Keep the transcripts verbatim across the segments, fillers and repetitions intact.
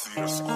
feel so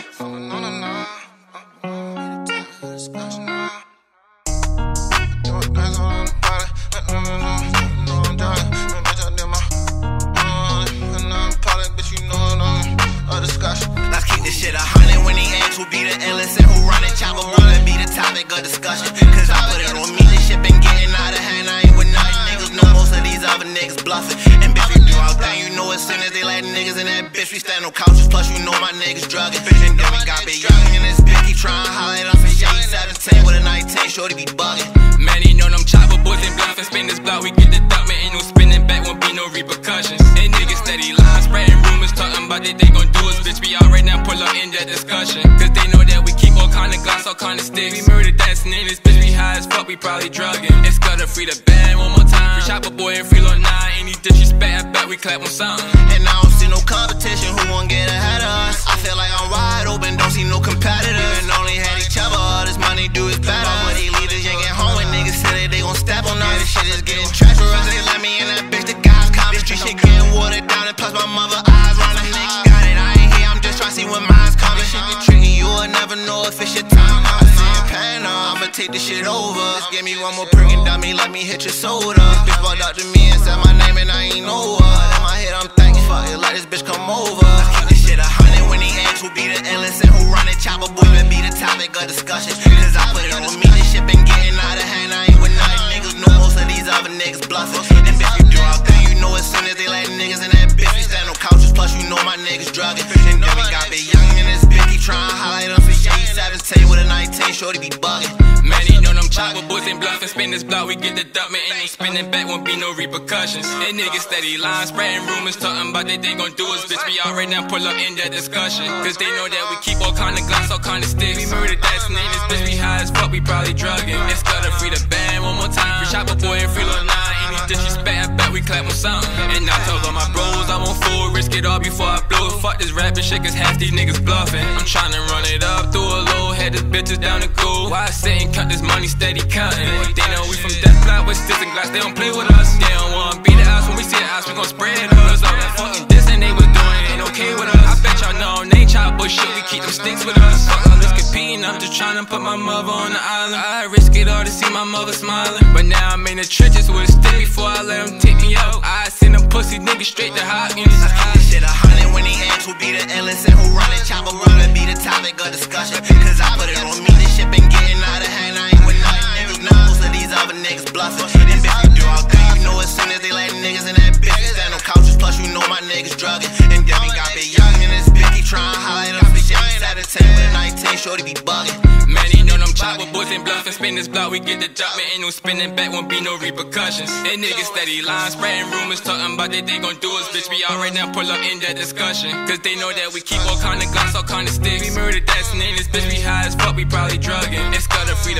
Let's keep this shit a hundred when he asked who be the illest and who run it. Chopper bullet be the topic of discussion. Cause I put it on me, this shit been getting out of hand. I ain't with nothing, niggas know most of these other niggas bluffing. And bitch, we do our thing, you know as soon as they let niggas in that bitch, we stand on couches, plus you know my niggas drugging. And then we got big young in this bitch, keep trying to holler at us for shit. seventeen with a nineteen, shorty be bugging. Man, you know them chopper boys and bluffing, spin this block, we get the duck, man, ain't no spinning back, won't be no repercussions. And niggas steady lying, spreading rumors, talking about that they gon' do us, bitch, we out right now, pull up in that discussion. Cause they know that we keep all kind of glass, all kind of sticks. We murder dancing in this bitch, we high as fuck, we probably drugging. It's gotta free the band one more time. Free chopper boy and free on nine, any disrespect, I bet we clap on something. And I don't see no competition, who won't get ahead of us? I feel like I'm wide open, don't see no competitors. And only had each other, all this money do is better. But they leave this yank at home when niggas say that they gon' step on us. This shit is getting treacherous, they let me in that bitch, the guys come. This street shit getting watered down, and plus my mother eyes running. Niggas got it, I ain't here, I'm just trying to see when mine's coming. This shit get tricky, you'll never know if it's your time. I'm seeing pain, uh, I'ma take this shit over. Just give me one more prick and dummy, let me hit your soda. This bitch walked up to me and said my name and I ain't know her. In my head I'm thinking, fuck it, let this bitch come over. Let's keep this shit a hundred when he asks who be the illest and who run it. Chopper boy and be the topic of discussion. Cause I put it on me, this shit been getting out of hand. I ain't with nothing, niggas know most of these other niggas bluffing. And bitch, you do our thing, you know as soon as they let niggas in that bitch, we stand on couches, plus you know my niggas drugging. And then we got big young in this bitch, keep trying to holler at us for shit. seventeen with a nineteen, shorty be bugging. Man, you know them chopper boys and bluffing, spin this block, we get the duck, man, ain't no spinning back, won't be no repercussions. And niggas steady lying, spreading rumors, talking about that they gon' do us, bitch, we out right now, pull up in that discussion. Cause they know that we keep all kind of glass, all kind of sticks. We murder dancing in this bitch, we high as fuck, we probably drugging. It's gotta free the band one more time. Free chopper boy and free on nine, any disrespect, I bet we clap on something. And I told all my bros I won't fool, risk it all before I blow. Fuck this rapping shit, cause half these niggas bluffing. I'm tryna run it up, through a low, head this bitches down the go. Why I sit and count this money steady counting? They know we from Death Block with sticks and glass, they don't play with us. They don't wanna beat the house, when we see the house, we gon' spread it. Cause all that fucking diss and they was doing ain't okay with us. I bet y'all know, name chopper shit, we keep them sticks with us. Fuck all this competing, I'm just tryna put my mother on the island. I risk it all to see my mother smiling. But now I'm in the trenches with a stick before I let them take me out. I send them pussy niggas straight to Hopkins. Let's keep this shit a hundred when he asks who be the illest and who run it. Chopper bullet be the topic of discussion. Cause I put it on me, this shit been getting out of hand. I ain't with nothing, niggas know most of these other niggas bluffing. And bitch, we do our thing, you know as soon as they let niggas in that bitch, we stand on couches, plus you know my niggas drugging. And then we got big young in this bitch, keep trying to holler at us for shit. seventeen with a nineteen, shorty be bugging. Man, you know them chopper boys and bluffing, spin this block, we get the duck, man, ain't no spinning back, won't be no repercussions. And niggas steady lying, spreading rumors, talking about that they gon' do us, bitch, we out right now, pull up in that discussion. Cause they know that we keep all kind of glass, all kind of sticks. We murder dancing in this bitch, we high as fuck, we probably drugging. It's gotta free the